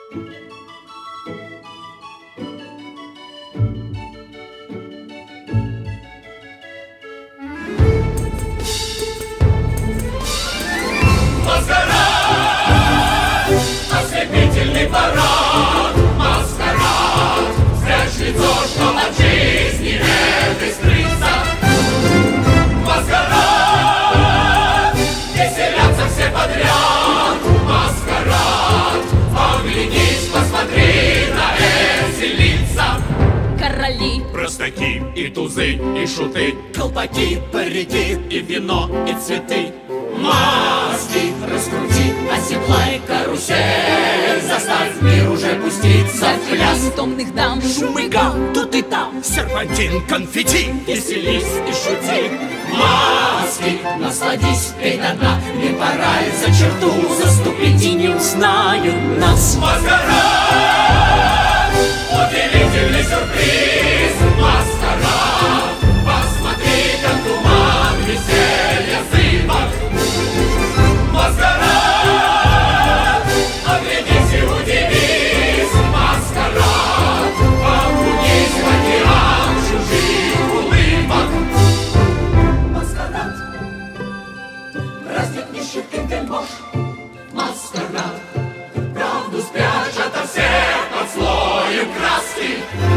Ослепительный парад, маскарад, спрячь лицо, чтоб от жизни этой скрыться. Маскарад, веселятся все подряд, маскарад, оглянись, посмотри на эти лица. Короли, простаки и тузы, и шуты, колпаки, парики, и вино, и цветы. Маски раскрути, оседлай карусель, заставь мир уже пуститься в пляс томных дам, шум и гам тут и там, серпантин, конфетти, веселись и шути. Маски, насладись, пей до дна, не пора ли за черту заступить, и не узнают нас. Маскарад, удивительный сюрприз, маскарад, посмотри, как туман веселья зыбок. Маскарад, оглянись и удивись, маскарад, окунись в океан чужих улыбок. Маскарад, праздник нищих и вельмож, маскарад, правду спрячь ото всех под слоем краски.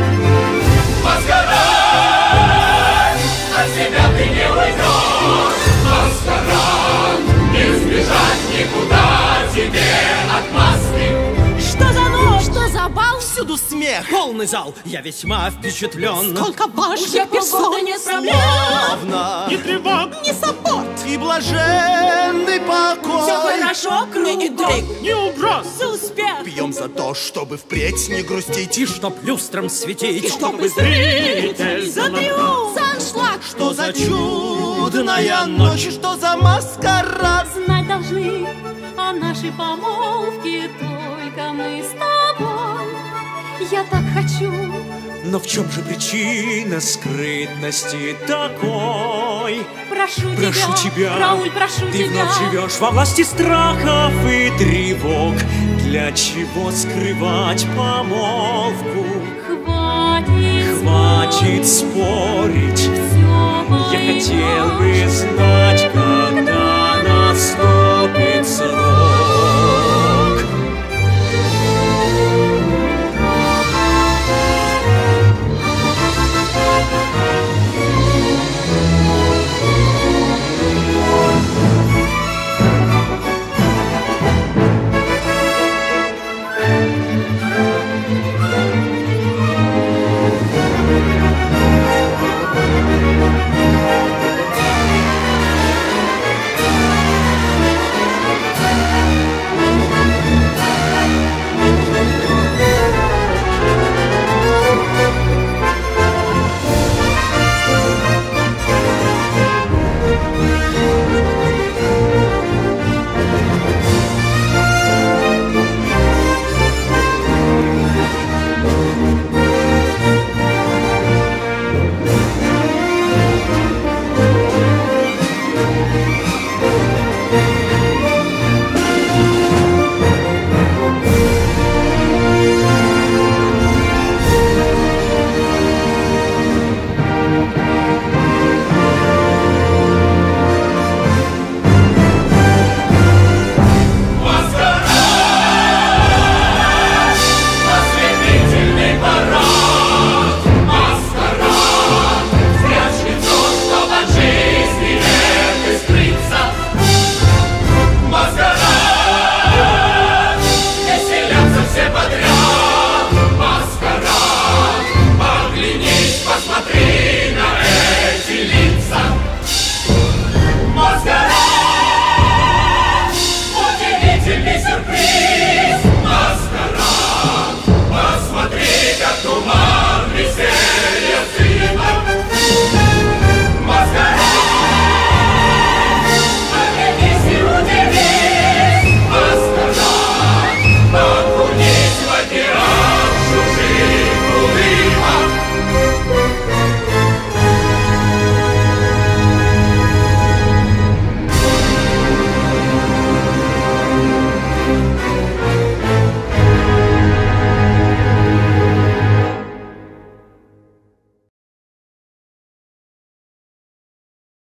Маскарад, от себя ты не уйдешь, маскарад, не сбежать никуда тебе от маски. Что за ночь, что за бал? Всюду смех, полный зал, я весьма впечатлен. Сколько важных персон, не проблем, ни тревог, ни забот, и блаженный покой. все хорошо, кроме дрыг, не угроз. за успех, Пьем за то, чтобы впредь не грустить, и чтоб люстром светить, и чтобы зритель за триумф, за аншлаг. что за чудная ночь, что за маскарад. Знать должны о нашей помолвке только мы с тобой. Я так хочу. Но в чем же причина скрытности такой? Прошу тебя, Рауль, прошу ты тебя. вновь живешь во власти страхов и тревог. Для чего скрывать помолвку? Хватит Хватит спорить, всё я хотел бы поймёшь. знать.